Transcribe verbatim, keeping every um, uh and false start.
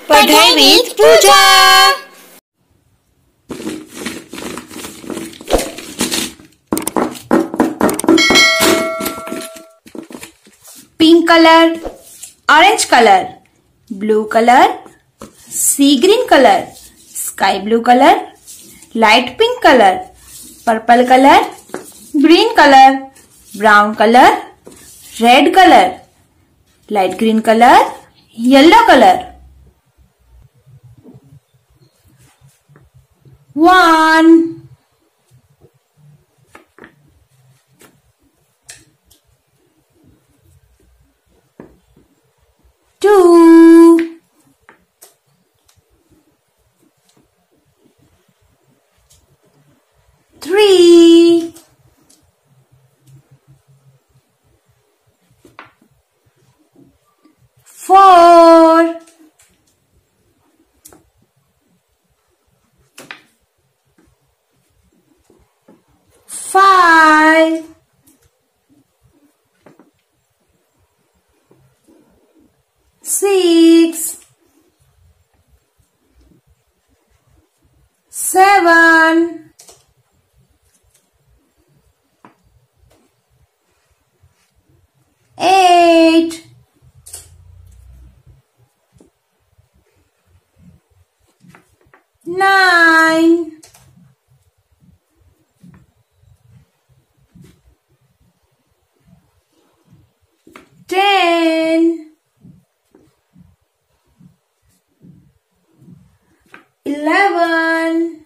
पढ़ाई with Pooja. Pink color, orange color, blue color, sea green color, sky blue color, light pink color, purple color, green color, brown color, red color, light green color, yellow color. One, two, three, four, five, six, seven, eight, nine, ten, eleven,